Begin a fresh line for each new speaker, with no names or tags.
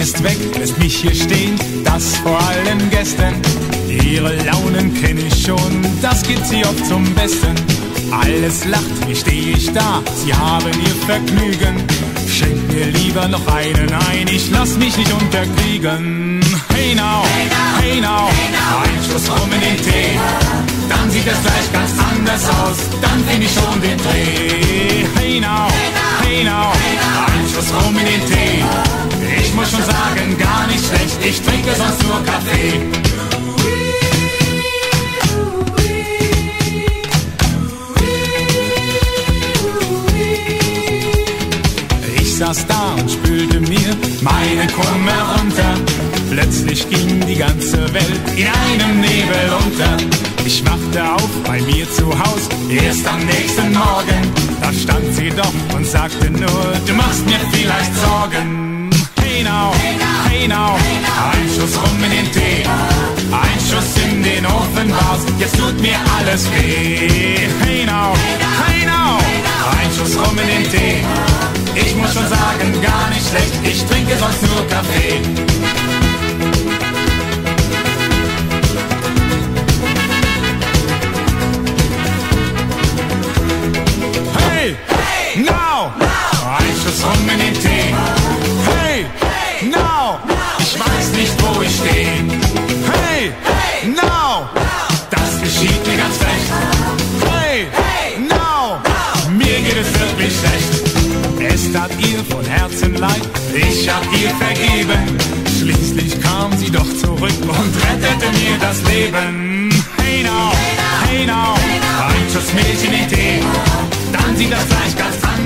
ist weg, lässt mich hier stehen, das vor allen Gästen. Ihre Launen kenn ich schon, das geht sie oft zum Besten. Alles lacht, wie steh ich da, sie haben ihr Vergnügen. Schenkt mir lieber noch einen ein, ich lass mich nicht unterkriegen. Hey now, hey now, ein Schuss rum in den Tee. Dann sieht es gleich ganz anders aus, dann find ich schon den Dreh. Hey now, ein Schuss rum in den Tee. Ich muss schon sagen, gar nicht schlecht, ich trinke sonst nur Kaffee. Ich saß da und spülte mir meine Kummer runter. Plötzlich ging die ganze Welt in einem Nebel unter. Ich wachte auf bei mir zu Haus, erst am nächsten Morgen. Da stand sie doch und sagte nur, du machst mir vielleicht Sorgen. Hey now, ein Schuss rum in den Tee. Ein Schuss in den Ofen raus, jetzt tut mir alles weh. Hey now, ein Schuss rum in den Tee. Ich muss schon sagen, gar nicht schlecht, ich trinke sonst nur Kaffee. Hey, now, ein Schuss rum in den Tee. Hey, now, ich weiß nicht, wo ich stehe. Hey, now, das geschieht mir ganz recht. Hey, now, mir geht es wirklich schlecht. Es tat ihr von Herzen leid, ich hab ihr vergeben. Schließlich kam sie doch zurück und rettete mir das Leben. Hey now, ein Schuss Milch in den Tee. Dann sieht das gleich ganz anders